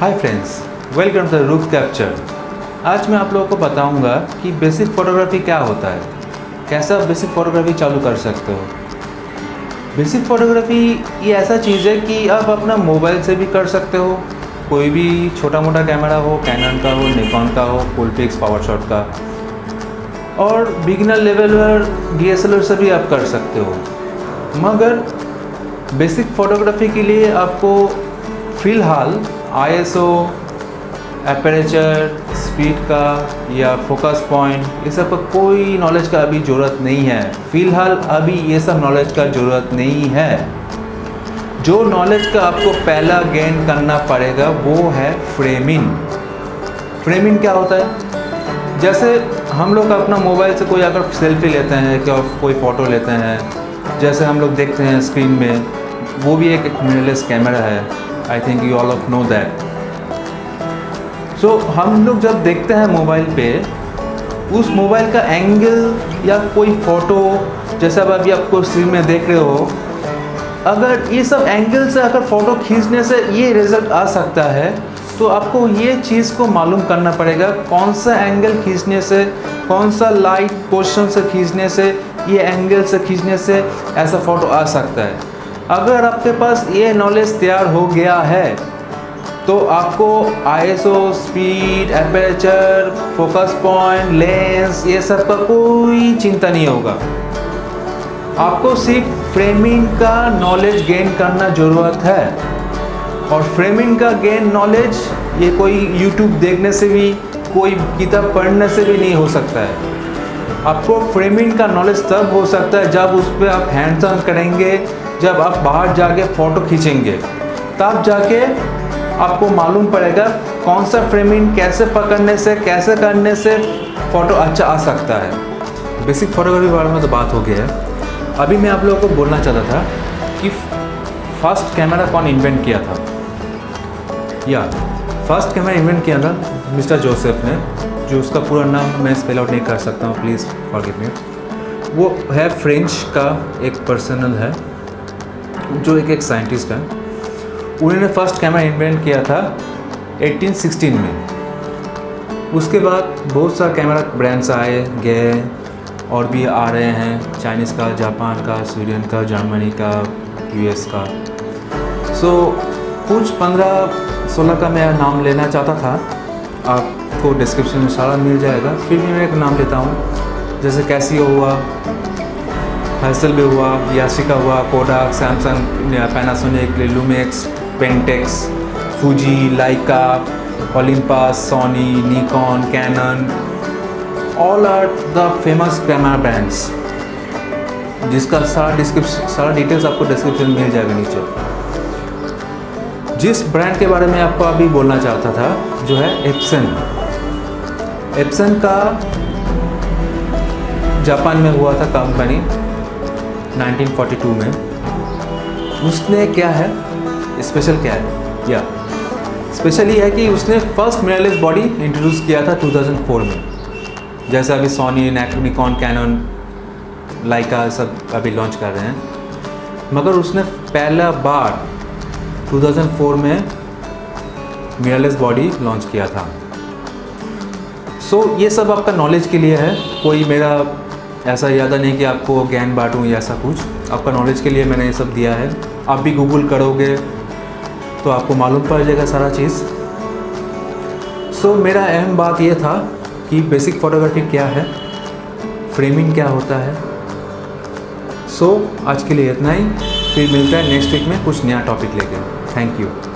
Hi friends, welcome to roof capture. आज मैं आप लोगों को बताऊंगा कि बेसिक फ़ोटोग्राफी क्या होता है, कैसे आप बेसिक फ़ोटोग्राफी चालू कर सकते हो। बेसिक फ़ोटोग्राफी ये ऐसा चीज़ है कि आप अपना मोबाइल से भी कर सकते हो, कोई भी छोटा मोटा कैमरा हो, कैनन का हो, निकॉन का हो, फुल-पिक्स, पावर शॉट का, और बिगिनर लेवल पर DSLR से भी आप कर सकते हो। मगर बेसिक फ़ोटोग्राफी के लिए आपको फ़िलहाल ISO, एपरेचर, स्पीड का या फोकस पॉइंट, ये सब का कोई नॉलेज का अभी ज़रूरत नहीं है। फ़िलहाल अभी ये सब नॉलेज का ज़रूरत नहीं है। जो नॉलेज का आपको पहला गेन करना पड़ेगा वो है फ्रेमिंग। फ्रेमिंग क्या होता है? जैसे हम लोग अपना मोबाइल से कोई अगर सेल्फी लेते हैं या कोई फ़ोटो लेते हैं, जैसे हम लोग देखते हैं स्क्रीन में, वो भी एक मिररलेस कैमरा है। I think you all of know that. So हम लोग जब देखते हैं मोबाइल पे, उस मोबाइल का एंगल या कोई फ़ोटो, जैसे अब अभी आपको स्क्रीन में देख रहे हो, अगर ये सब एंगल से अगर फ़ोटो खींचने से ये रिज़ल्ट आ सकता है, तो आपको ये चीज़ को मालूम करना पड़ेगा कौन सा एंगल खींचने से, कौन सा लाइट पोजीशन से खींचने से, ये एंगल से खींचने से ऐसा फ़ोटो आ सकता है। अगर आपके पास ये नॉलेज तैयार हो गया है तो आपको ISO, speed, aperture, focus point, lens, ये सब का कोई चिंता नहीं होगा। आपको सिर्फ फ्रेमिंग का नॉलेज गेन करना ज़रूरत है। और फ्रेमिंग का गेन नॉलेज ये कोई YouTube देखने से भी, कोई किताब पढ़ने से भी नहीं हो सकता है। आपको फ्रेमिंग का नॉलेज तब हो सकता है जब उस पर आप हैंड्स ऑन करेंगे, जब आप बाहर जाके फ़ोटो खींचेंगे, तब जाके आपको मालूम पड़ेगा कौन सा फ्रेमिंग कैसे पकड़ने से, कैसे करने से फ़ोटो अच्छा आ सकता है। बेसिक फ़ोटोग्राफी के बारे में तो बात हो गया है। अभी मैं आप लोगों को बोलना चाहता था कि फर्स्ट कैमरा कौन इन्वेंट किया था। फर्स्ट कैमरा इन्वेंट किया था मिस्टर जोसेफ ने, जो उसका पूरा नाम मैं स्पेल आउट नहीं कर सकता हूँ, प्लीज़ फॉरगिव मी। वो है फ्रेंच का एक पर्सनल है, जो एक साइंटिस्ट है। उन्होंने फर्स्ट कैमरा इन्वेंट किया था 1816 में। उसके बाद बहुत सारे कैमरा ब्रांड्स आए गए और भी आ रहे हैं, चाइनीज़ का, जापान का, स्वीडन का, जर्मनी का, US का। सो कुछ 15-16 का मैं नाम लेना चाहता था, आपको डिस्क्रिप्शन में सारा मिल जाएगा, फिर भी मैं एक नाम लेता हूँ। जैसे कैसियो हुआ, हैसल भी हुआ, याशिका हुआ, Kodak, Samsung, Panasonic, Lumix, Pentax, Fuji, Leica, Olympus, Sony, Nikon, Canon, all are the famous camera brands, जिसका सारा डिटेल्स आपको डिस्क्रिप्शन में मिल जाएगा नीचे। जिस ब्रांड के बारे में आपको अभी बोलना चाहता था, जो है एप्सन। एप्सन का जापान में हुआ था कंपनी 1942 में। उसने क्या है स्पेशल, क्या है स्पेशल ये है कि उसने फर्स्ट मिररलेस बॉडी इंट्रोड्यूस किया था 2004 में। जैसे अभी सोनी, निकॉन, कैनन, लाइका सब अभी लॉन्च कर रहे हैं, मगर उसने पहला बार 2004 में मिररलेस बॉडी लॉन्च किया था। सो ये सब आपका नॉलेज के लिए है, कोई मेरा ऐसा इरादा नहीं कि आपको ज्ञान बांटूँ या ऐसा कुछ, आपका नॉलेज के लिए मैंने ये सब दिया है। आप भी गूगल करोगे तो आपको मालूम पड़ जाएगा सारा चीज़। सो मेरा अहम बात ये था कि बेसिक फ़ोटोग्राफी क्या है, फ्रेमिंग क्या होता है। सो आज के लिए इतना ही, फिर मिलता है नेक्स्ट वीक में कुछ नया टॉपिक लेके। Thank you.